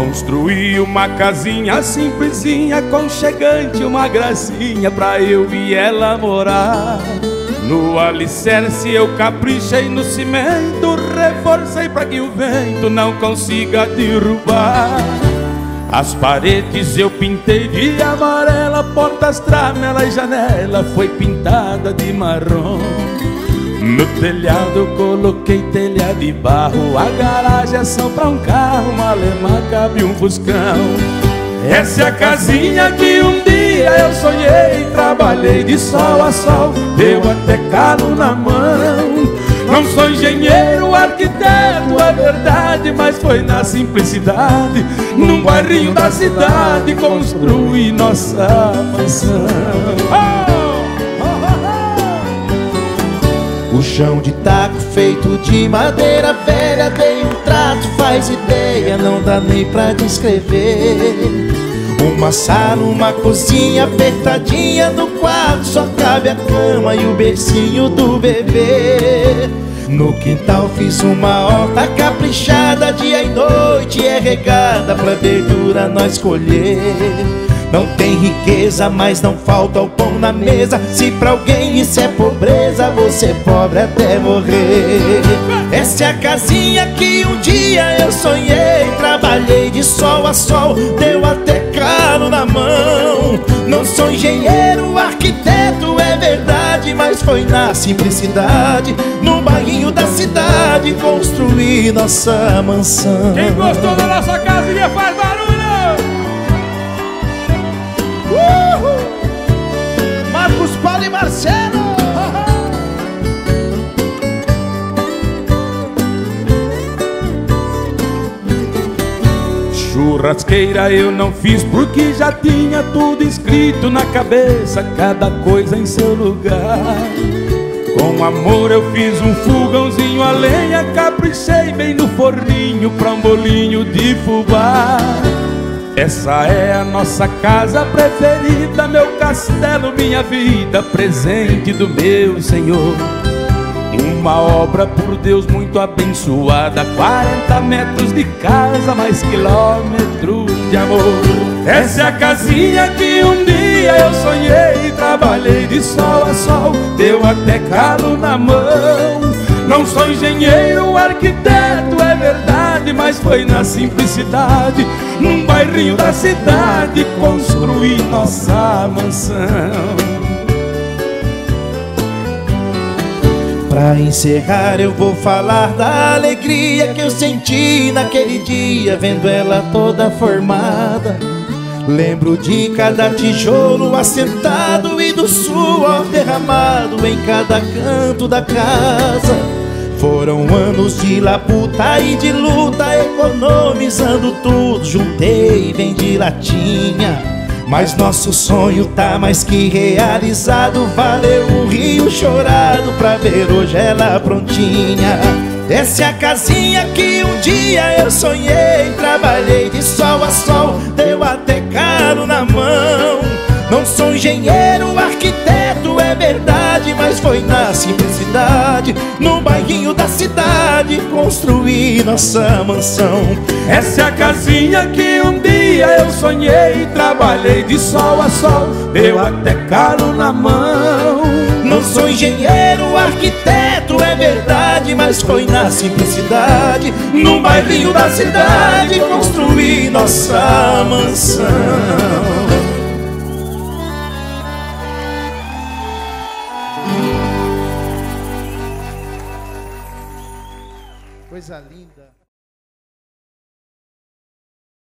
Construí uma casinha simplesinha, aconchegante, uma gracinha pra eu e ela morar. No alicerce eu caprichei no cimento, reforcei pra que o vento não consiga derrubar. As paredes eu pintei de amarela, portas, tramela e janela foi pintada de marrom. No telhado eu coloquei telha de barro, a garagem é só pra um carro, uma alemã cabe um fuscão. Essa é a casinha que um dia eu sonhei, trabalhei de sol a sol, deu até calo na mão. Não sou engenheiro, arquiteto, é verdade, mas foi na simplicidade, num bairrinho da cidade, construí nossa mansão. O chão de taco feito de madeira velha, dei um trato, faz ideia, não dá nem pra descrever. Uma sala, uma cozinha apertadinha, no quarto só cabe a cama e o bercinho do bebê. No quintal fiz uma horta caprichada, dia e noite é regada pra verdura nós colher. Não tem riqueza, mas não falta o pão na mesa. Se pra alguém isso é pobreza, você é pobre até morrer. Essa é a casinha que um dia eu sonhei, trabalhei de sol a sol, deu até calo na mão. Não sou engenheiro, arquiteto, é verdade, mas foi na simplicidade, no bairrinho da cidade, construí nossa mansão. Quem gostou da nossa casinha faz barulho! Marcos Paulo e Marcelo! Churrasqueira eu não fiz porque já tinha tudo escrito na cabeça, cada coisa em seu lugar. Com amor eu fiz um fogãozinho a lenha, caprichei bem no forninho pra um bolinho de fubá. Essa é a nossa casa preferida, meu castelo, minha vida, presente do meu Senhor. Uma obra por Deus muito abençoada, 40 metros de casa, mais quilômetros de amor. Essa é a casinha que um dia eu sonhei, trabalhei de sol a sol, deu até calo na mão. Não sou engenheiro, arquiteto, é verdade, mas foi na simplicidade, num bairrinho da cidade, construí nossa mansão. Pra encerrar eu vou falar da alegria que eu senti naquele dia, vendo ela toda formada. Lembro de cada tijolo assentado e do suor derramado em cada canto da casa. Foram anos de labuta e de luta, economizando tudo, juntei e vendi latinha. Mas nosso sonho tá mais que realizado, valeu um rio chorado pra ver hoje ela prontinha. Essa é a casinha que um dia eu sonhei, trabalhei de sol a sol, deu até calo na mão. Não sou engenheiro, arquiteto, é verdade, mas foi na simplicidade, no bairrinho da cidade, construí nossa mansão. Essa é a casinha que um dia eu sonhei, trabalhei de sol a sol, deu até calo na mão. Não sou engenheiro, arquiteto, é verdade, mas foi na simplicidade, no bairrinho da cidade, construí nossa mansão. Coisa linda.